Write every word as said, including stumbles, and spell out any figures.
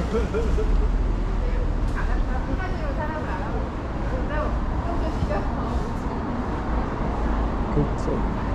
한 가지로 사람을 알아보고 좀 더 시간 그렇죠.